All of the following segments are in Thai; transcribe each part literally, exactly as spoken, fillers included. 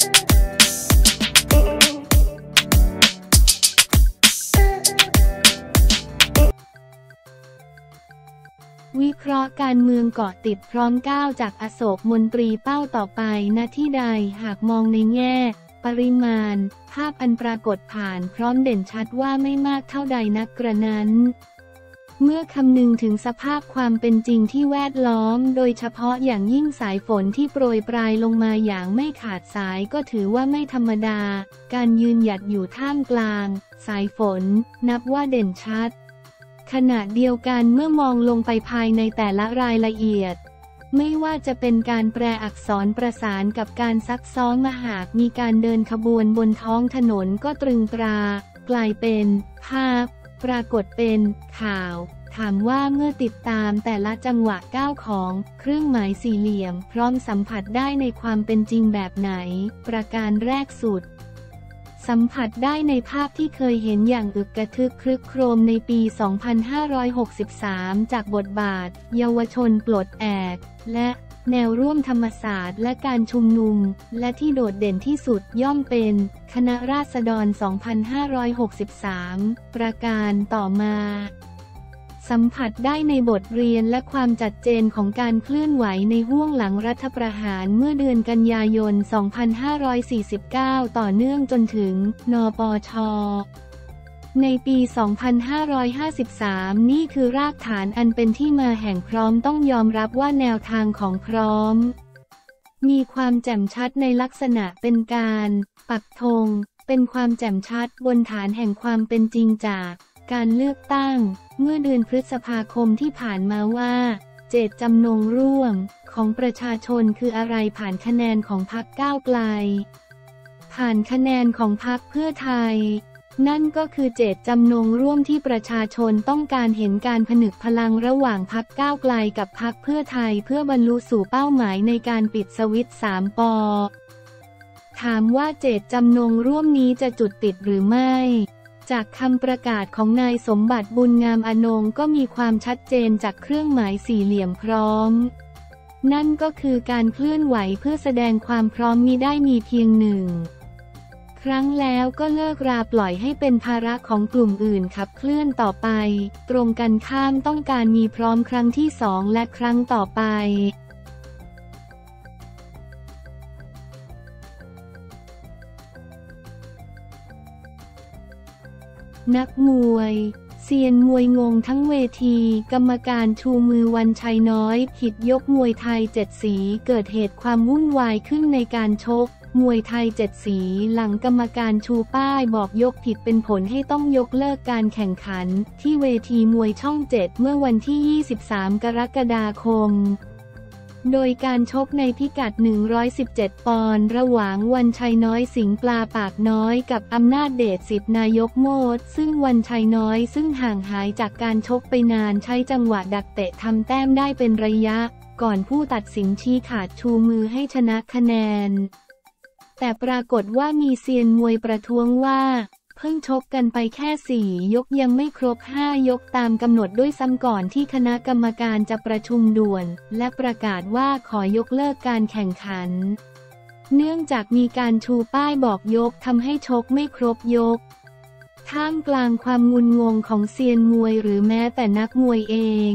วิเคราะห์การเมืองเกาะติดพร้อมก้าวจากอโศกมนตรีเป้าต่อไปณที่ใดหากมองในแง่ปริมาณภาพอันปรากฏผ่านพร้อมเด่นชัดว่าไม่มากเท่าใดนักกระนั้นเมื่อคำนึงถึงสภาพความเป็นจริงที่แวดล้อมโดยเฉพาะอย่างยิ่งสายฝนที่โปรยปรายลงมาอย่างไม่ขาดสายก็ถือว่าไม่ธรรมดาการยืนหยัดอยู่ท่ามกลางสายฝนนับว่าเด่นชัดขณะเดียวกันเมื่อมองลงไปภายในแต่ละรายละเอียดไม่ว่าจะเป็นการแปลอักษรประสานกับการซักซ้อมมาหากมีการเดินขบวนบนท้องถนนก็ตรึงตรากลายเป็นภาพปรากฏเป็นข่าวถามว่าเมื่อติดตามแต่ละจังหวะก้าวของเครื่องหมายสี่เหลี่ยมพร้อมสัมผัสได้ในความเป็นจริงแบบไหนประการแรกสุดสัมผัสได้ในภาพที่เคยเห็นอย่างอึกกระทึกครึกโครมในปี สองพันห้าร้อยหกสิบสาม จากบทบาทเยาวชนปลดแอกและแนวร่วมธรรมศาสตร์และการชุมนุมและที่โดดเด่นที่สุดย่อมเป็นคณะราษฎร สองพันห้าร้อยหกสิบสาม ประการต่อมาสัมผัสได้ในบทเรียนและความจัดเจนของการเคลื่อนไหวในห้วงหลังรัฐประหารเมื่อเดือนกันยายน สองพันห้าร้อยสี่สิบเก้า ต่อเนื่องจนถึง นปช.ในปี สองพันห้าร้อยห้าสิบสาม นี่คือรากฐานอันเป็นที่มาแห่งพร้อมต้องยอมรับว่าแนวทางของพร้อมมีความแจ่มชัดในลักษณะเป็นการปักธงเป็นความแจ่มชัดบนฐานแห่งความเป็นจริงจากการเลือกตั้งเมื่อเดือนพฤษภาคมที่ผ่านมาว่าเจตจำนงร่วมของประชาชนคืออะไรผ่านคะแนนของพรรคก้าวไกลผ่านคะแนนของพรรคเพื่อไทยนั่นก็คือเจตจำนงร่วมที่ประชาชนต้องการเห็นการผนึกพลังระหว่างพรรคก้าวไกลกับพรรคเพื่อไทยเพื่อบรรลุสู่เป้าหมายในการปิดสวิตช์สามป.ถามว่าเจตจำนงร่วมนี้จะจุดติดหรือไม่จากคำประกาศของนายสมบัติบุญงามอนงก็มีความชัดเจนจากเครื่องหมายสี่เหลี่ยมพร้อมนั่นก็คือการเคลื่อนไหวเพื่อแสดงความพร้อมมิได้มีเพียงหนึ่งครั้งแล้วก็เลิกราปล่อยให้เป็นภาระของกลุ่มอื่นขับเคลื่อนต่อไปตรงกันข้ามต้องการมีพร้อมครั้งที่สองและครั้งต่อไปนักมวยเซียนมวยงงทั้งเวทีกรรมการชูมือวันชัยน้อยผิดยกมวยไทยเจ็ดสีเกิดเหตุความวุ่นวายขึ้นในการชกมวยไทยเจ็ดสีหลังกรรมการชูป้ายบอกยกผิดเป็นผลให้ต้องยกเลิกการแข่งขันที่เวทีมวยช่องเจ็ดเมื่อวันที่ยี่สิบสามกรกฎาคมโดยการชกในพิกัดหนึ่งร้อยสิบเจ็ดปอนด์ระหว่างวันชัยน้อยสิงห์ปลาปากน้อยกับอำนาจเดชสิทธินายกโมดซึ่งวันชัยน้อยซึ่งห่างหายจากการชกไปนานใช้จังหวะดักเตะทำแต้มได้เป็นระยะก่อนผู้ตัดสินชี้ขาดชูมือให้ชนะคะแนนแต่ปรากฏว่ามีเซียนมวยประท้วงว่าเพิ่งชกกันไปแค่สี่ยกยังไม่ครบห้ายกตามกำหนดด้วยซ้ำก่อนที่คณะกรรมการจะประชุมด่วนและประกาศว่าขอยกเลิกการแข่งขันเนื่องจากมีการชูป้ายบอกยกทำให้ชกไม่ครบยกท่ามกลางความงุนงงของเซียนมวยหรือแม้แต่นักมวยเอง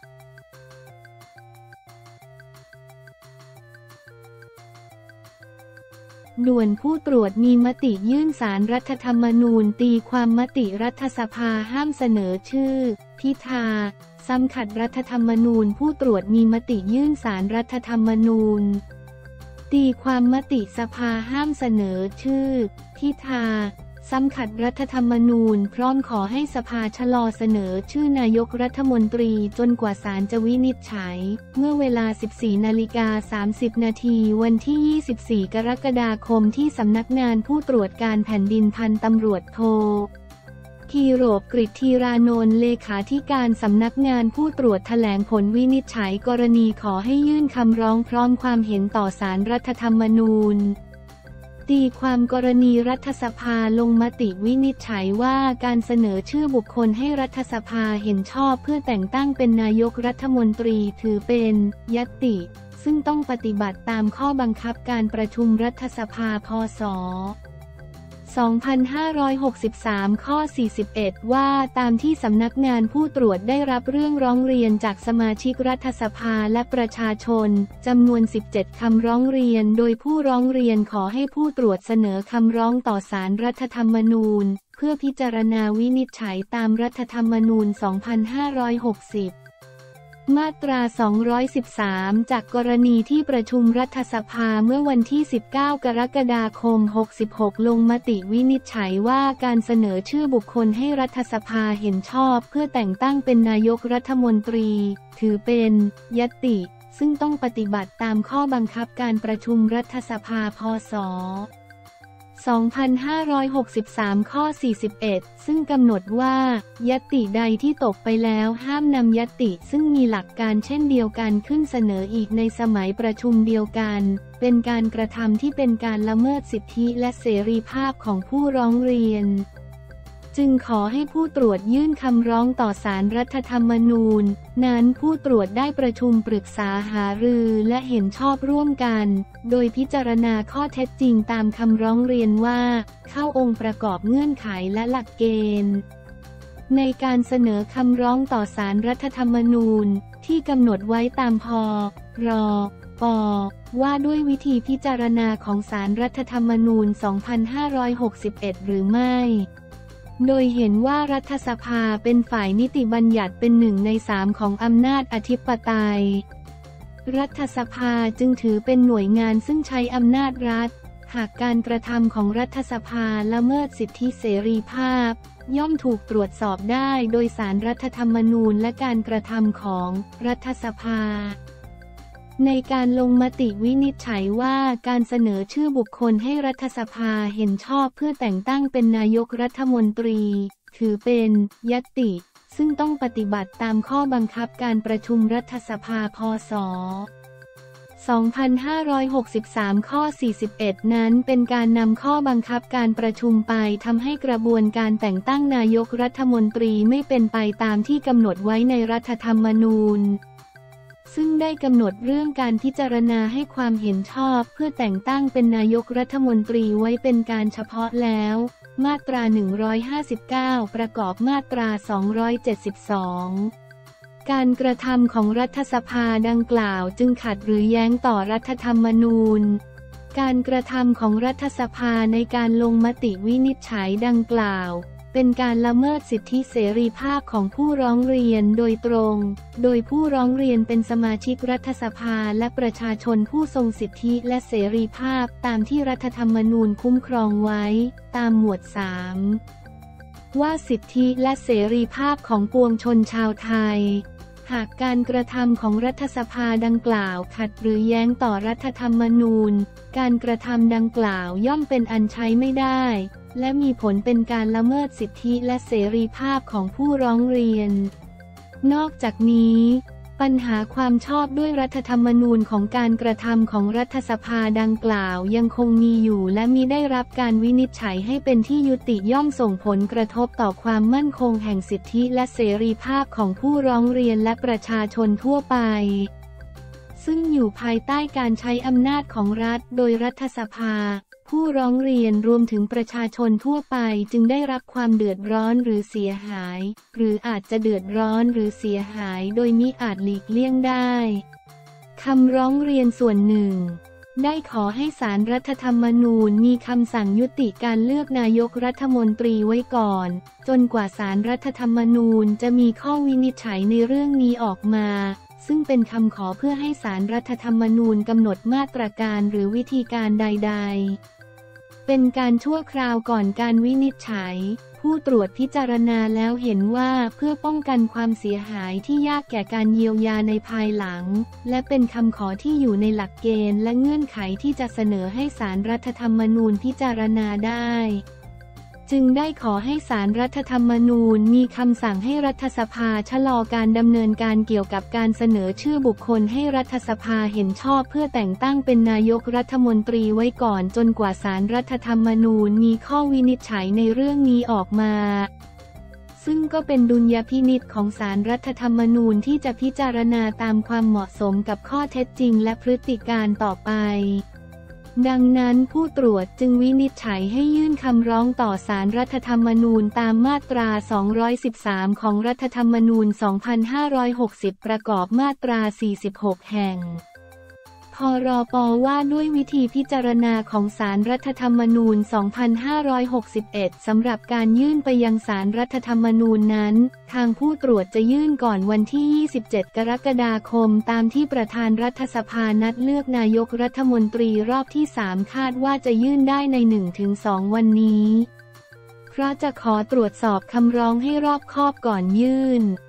ด่วนผู้ตรวจมีมติยื่นศาลรัฐธรรมนูญตีความมติรัฐสภาห้ามเสนอชื่อพิธาซ้ำขัดรัฐธรรมนูญผู้ตรวจมีมติยื่นศาลรัฐธรรมนูญตีความมติสภาห้ามเสนอชื่อพิธาซ้ำขัดรัฐธรรมนูญพร้อมขอให้สภาชะลอเสนอชื่อนายกรัฐมนตรีจนกว่าศาลจะวินิจฉัยเมื่อเวลา สิบสี่นาฬิกาสามสิบนาทีวันที่ ยี่สิบสี่ กรกฎาคมที่สำนักงานผู้ตรวจการแผ่นดินพันตำรวจโทธีโรจน์ กฤษธีรานนท์เลขาธิการสำนักงานผู้ตรวจแถลงผลวินิจฉัยกรณีขอให้ยื่นคำร้องพร้อมความเห็นต่อศาลรัฐธรรมนูญตีความกรณีรัฐสภาลงมติวินิจฉัยว่าการเสนอชื่อบุคคลให้รัฐสภาเห็นชอบเพื่อแต่งตั้งเป็นนายกรัฐมนตรีถือเป็นญัตติซึ่งต้องปฏิบัติตามข้อบังคับการประชุมรัฐสภาพ.ศ. สองพันห้าร้อยหกสิบสาม ข้อ สี่สิบเอ็ด ว่าตามที่สำนักงานผู้ตรวจได้รับเรื่องร้องเรียนจากสมาชิกรัฐสภาและประชาชนจำนวน สิบเจ็ด คำร้องเรียนโดยผู้ร้องเรียนขอให้ผู้ตรวจเสนอคำร้องต่อศาลรัฐธรรมนูญเพื่อพิจารณาวินิจฉัยตามรัฐธรรมนูญ สองพันห้าร้อยหกสิบมาตรา สองร้อยสิบสาม จากกรณีที่ประชุมรัฐสภาเมื่อวันที่ สิบเก้า กรกฎาคม หกสิบหก ลงมติวินิจฉัยว่าการเสนอชื่อบุคคลให้รัฐสภาเห็นชอบเพื่อแต่งตั้งเป็นนายกรัฐมนตรีถือเป็นญัตติซึ่งต้องปฏิบัติตามข้อบังคับการประชุมรัฐสภาพ.ศ. สองพันห้าร้อยหกสิบสาม ข้อ สี่สิบเอ็ด ซึ่งกำหนดว่าญัตติใดที่ตกไปแล้วห้ามนำญัตติซึ่งมีหลักการเช่นเดียวกันขึ้นเสนออีกในสมัยประชุมเดียวกันเป็นการกระทำที่เป็นการละเมิดสิทธิและเสรีภาพของผู้ร้องเรียนจึงขอให้ผู้ตรวจยื่นคำร้องต่อศาลรัฐธรรมนูญนั้นผู้ตรวจได้ประชุมปรึกษาหารือและเห็นชอบร่วมกันโดยพิจารณาข้อเท็จจริงตามคำร้องเรียนว่าเข้าองค์ประกอบเงื่อนไขและหลักเกณฑ์ในการเสนอคำร้องต่อศาลรัฐธรรมนูญที่กำหนดไว้ตามพ.ร.ป.ว่าด้วยวิธีพิจารณาของศาลรัฐธรรมนูญ สองพันห้าร้อยหกสิบเอ็ด หรือไม่โดยเห็นว่ารัฐสภาเป็นฝ่ายนิติบัญญัติเป็นหนึ่งในสามของอำนาจอธิปไตยรัฐสภาจึงถือเป็นหน่วยงานซึ่งใช้อำนาจรัฐหากการกระทำของรัฐสภาละเมิดสิทธิเสรีภาพย่อมถูกตรวจสอบได้โดยศาลรัฐธรรมนูญและการกระทำของรัฐสภาในการลงมติวินิจฉัยว่าการเสนอชื่อบุคคลให้รัฐสภาเห็นชอบเพื่อแต่งตั้งเป็นนายกรัฐมนตรีถือเป็นญัตติซึ่งต้องปฏิบัติตามข้อบังคับการประชุมรัฐสภาพ.ศ. สองพันห้าร้อยหกสิบสาม ข้อ สี่สิบเอ็ด นั้นเป็นการนำข้อบังคับการประชุมไปทำให้กระบวนการแต่งตั้งนายกรัฐมนตรีไม่เป็นไปตามที่กำหนดไว้ในรัฐธรรมนูญซึ่งได้กำหนดเรื่องการพิจารณาให้ความเห็นชอบเพื่อแต่งตั้งเป็นนายกรัฐมนตรีไว้เป็นการเฉพาะแล้วมาตรา หนึ่งร้อยห้าสิบเก้า ประกอบมาตรา สองร้อยเจ็ดสิบสอง การกระทำของรัฐสภาดังกล่าวจึงขัดหรือแย้งต่อรัฐธรรมนูญการกระทำของรัฐสภาในการลงมติวินิจฉัยดังกล่าวเป็นการละเมิดสิทธิเสรีภาพของผู้ร้องเรียนโดยตรงโดยผู้ร้องเรียนเป็นสมาชิกรัฐสภาและประชาชนผู้ทรงสิทธิและเสรีภาพตามที่รัฐธรรมนูญคุ้มครองไว้ตามหมวด สาม ว่าสิทธิและเสรีภาพของปวงชนชาวไทยหากการกระทำของรัฐสภาดังกล่าวขัดหรือแย้งต่อรัฐธรรมนูญการกระทำดังกล่าวย่อมเป็นอันใช้ไม่ได้และมีผลเป็นการละเมิดสิทธิและเสรีภาพของผู้ร้องเรียนนอกจากนี้ปัญหาความชอบด้วยรัฐธรรมนูญของการกระทำของรัฐสภาดังกล่าวยังคงมีอยู่และมิได้รับการวินิจฉัยให้เป็นที่ยุติย่อมส่งผลกระทบต่อความมั่นคงแห่งสิทธิและเสรีภาพของผู้ร้องเรียนและประชาชนทั่วไปซึ่งอยู่ภายใต้การใช้อำนาจของรัฐโดยรัฐสภาผู้ร้องเรียนรวมถึงประชาชนทั่วไปจึงได้รับความเดือดร้อนหรือเสียหายหรืออาจจะเดือดร้อนหรือเสียหายโดยมิอาจหลีกเลี่ยงได้คำร้องเรียนส่วนหนึ่งได้ขอให้ศาลรัฐธรรมนูญมีคำสั่งยุติการเลือกนายกรัฐมนตรีไว้ก่อนจนกว่าศาลรัฐธรรมนูญจะมีข้อวินิจฉัยในเรื่องนี้ออกมาซึ่งเป็นคำขอเพื่อให้ศาลรัฐธรรมนูญกำหนดมาตรการหรือวิธีการใดๆเป็นการชั่วคราวก่อนการวินิจฉัยผู้ตรวจพิจารณาแล้วเห็นว่าเพื่อป้องกันความเสียหายที่ยากแก่การเยียวยาในภายหลังและเป็นคำขอที่อยู่ในหลักเกณฑ์และเงื่อนไขที่จะเสนอให้ศาลรัฐธรรมนูญพิจารณาได้จึงได้ขอให้ศาลรัฐธรรมนูญมีคำสั่งให้รัฐสภาชะลอการดำเนินการเกี่ยวกับการเสนอชื่อบุคคลให้รัฐสภาเห็นชอบเพื่อแต่งตั้งเป็นนายกรัฐมนตรีไว้ก่อนจนกว่าศาลรัฐธรรมนูญมีข้อวินิจฉัยในเรื่องนี้ออกมาซึ่งก็เป็นดุลยพินิจของศาลรัฐธรรมนูญที่จะพิจารณาตามความเหมาะสมกับข้อเท็จจริงและพฤติการต่อไปดังนั้นผู้ตรวจจึงวินิจฉัยให้ยื่นคำร้องต่อศาลรัฐธรรมนูญตามมาตรา สองร้อยสิบสาม ของรัฐธรรมนูญ สองพันห้าร้อยหกสิบ ประกอบมาตรา สี่สิบหก แห่งพรป.ว่าด้วยวิธีพิจารณาของศาลรัฐธรรมนูญ สองพันห้าร้อยหกสิบเอ็ด สำหรับการยื่นไปยังศาลรัฐธรรมนูญนั้นทางผู้ตรวจจะยื่นก่อนวันที่ ยี่สิบเจ็ด กรกฎาคมตามที่ประธานรัฐสภานัดเลือกนายกรัฐมนตรีรอบที่ สาม คาดว่าจะยื่นได้ใน หนึ่งถึงสอง วันนี้เพราะจะขอตรวจสอบคำร้องให้รอบคอบก่อนยื่น